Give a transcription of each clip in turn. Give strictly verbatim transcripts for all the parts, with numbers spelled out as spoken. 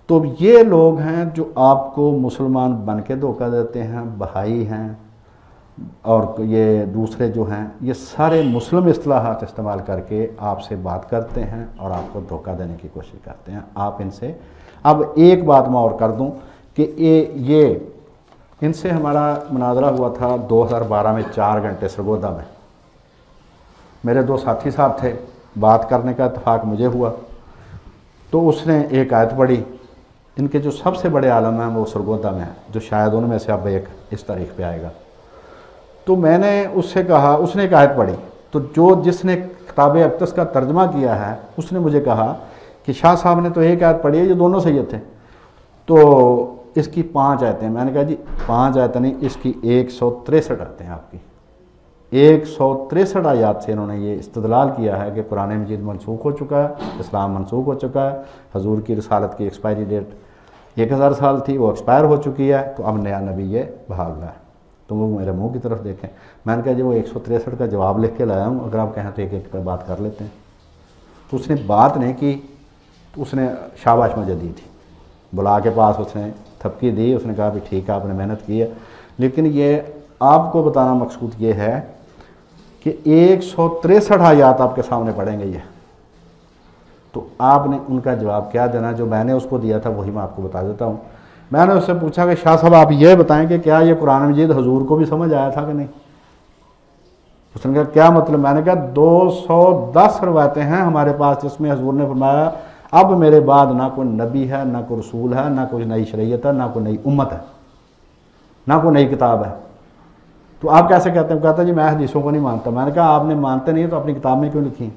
تو یہ لوگ ہیں جو آپ کو مسلمان بن کے دھوکہ دیتے ہیں، بہائی ہیں اور یہ دوسرے جو ہیں، یہ سارے مسلم اصطلاحات استعمال کر کے آپ سے بات کرتے ہیں اور آپ کو دھوکہ دینے کی کوشش کرتے ہیں۔ آپ ان سے، اب ایک بات میں اور کر دوں کہ یہ ان سے ہمارا مناظرہ ہوا تھا دو ہزار بارہ میں چار گھنٹے سرگودا میں۔ میرے دو ساتھی صاحب تھے، بات کرنے کا اتفاق مجھے ہوا، تو اس نے ایک آیت پڑھی۔ ان کے جو سب سے بڑے عالم ہیں وہ سرگودا میں ہیں، جو شاید ان میں سے اب ایک اس تاریخ پہ آئے گا۔ تو میں نے اس سے کہا، اس نے ایک آیت پڑھی، تو جو جس نے کتاب اقدس کا ترجمہ کیا ہے اس نے مجھے کہا کہ شاہ صاحب نے تو ایک آیت پڑھی ہے، یہ دونوں سید تھے، تو اس کی پانچ آیتیں۔ میں نے کہا جی پانچ آیتیں نہیں، اس کی ایک سو تریسٹھ آیتیں ہیں آپ کی۔ ایک سو تریسٹھ آیات سے انہوں نے یہ استدلال کیا ہے کہ قرآن مجید منسوخ ہو چکا ہے، اسلام منسوخ ہو چکا ہے، حضور کی رسالت کی ایکسپائری ڈیٹ ایک ہزار سال تھی، وہ ایکسپائر ہو چکی ہے، تو اب نیا نبی یہ بھاگ رہا ہے۔ تو وہ میرے منہ کی طرف دیکھیں۔ میں نے کہا جی وہ ایک سو تریسٹھ کا جواب لکھ کے لایا ہوں، اگر آپ کہیں تو ایک ایک پہ بات کر لیتے ہیں۔ تو اس نے بات نہیں کی، تو اس نے شاباش مجھے دی تھی، بلا کے پاس اس نے تھپکی دی، اس نے کہا بھی ٹھیک ہے آپ نے محنت کی ہے۔ لیکن یہ آپ کو بتانا مقصود یہ ہے کہ ایک سو تریسٹھ آیات آپ کے سامنے پڑھیں گے یہ، تو آپ نے ان کا جواب کیا دینا؟ جو میں نے اس کو دیا تھا وہی میں آپ کو بتا دیتا ہوں۔ میں نے اس سے پوچھا کہ شاہ صاحب آپ یہ بتائیں کہ کیا یہ قرآن مجید حضور کو بھی سمجھ آیا تھا کہ نہیں؟ اس نے کہا کیا مطلب؟ میں نے کہا دو سو دس روایتیں ہیں ہمارے پاس جس میں حضور نے فرمایا اب میرے بعد نہ کوئی نبی ہے، نہ کوئی رسول ہے، نہ کوئی نئی شریعت ہے، نہ کوئی نئی امت ہے، نہ کوئی نئی کتاب ہے۔ تو آپ کیسے کہتے ہیں؟ کہتا ہے جی میں حدیثوں کو نہیں مانتا۔ میں نے کہا آپ نے مانتے نہیں تو اپنی کتاب میں کیوں لکھی؟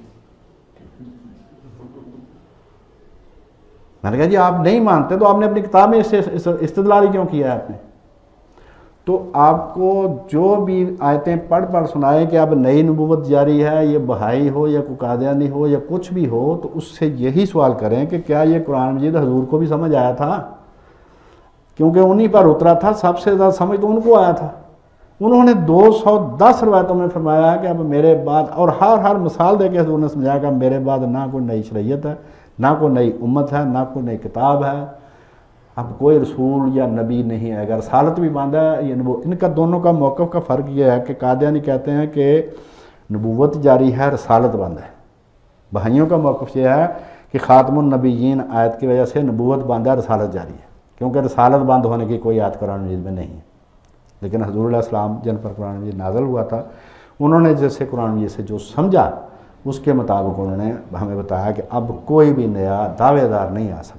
میں نے کہا جی آپ نہیں مانتے تو آپ نے اپنی کتاب میں اس سے استدلال کیوں کیا ہے آپ نے؟ تو آپ کو جو بھی آیتیں پڑھ پڑھ سنائے کہ اب نئی نبوت جاری ہے، یہ بہائی ہو یا کوئی قادیانی ہو یا کچھ بھی ہو، تو اس سے یہی سوال کریں کہ کیا یہ قرآن مجید حضور کو بھی سمجھ آیا تھا؟ کیونکہ انہی پر اترا تھا، سب سے زیادہ سمجھ تو ان کو آیا تھا۔ انہوں نے دو سو دس روایتوں میں فرمایا کہ اب میرے بعد، اور ہر ہر مثال دے کے حضور نے سمجھایا کہ میرے بعد نہ کوئی نئی شریعت ہے، نہ کوئی نئی امت ہے، نہ کوئی نئی کتاب ہے، اب کوئی رسول یا نبی نہیں ہے۔ اگر رسالت بھی باندھا ہے یہ نبوت، ان کا دونوں کا موقف کا فرق یہ ہے کہ قادیانی کہتے ہیں کہ نبوت جاری ہے، رسالت بند ہے۔ بہائیوں کا موقف یہ ہے کہ خاتم النبیین آیت کی وجہ سے نبوت بند ہے، رسالت جاری ہے، کیونکہ رسالت بند ہونے کی کوئی آیت قرآن مجید میں نہیں ہے۔ لیکن حضور علیہ السلام جن پر قرآن مجید نازل ہوا تھا، انہوں نے جیسے قرآن مجید سے جو سمجھا اس کے مطابق انہوں نے ہمیں بتایا کہ اب کوئی بھی نیا دعوے دار نہیں آ سکتا۔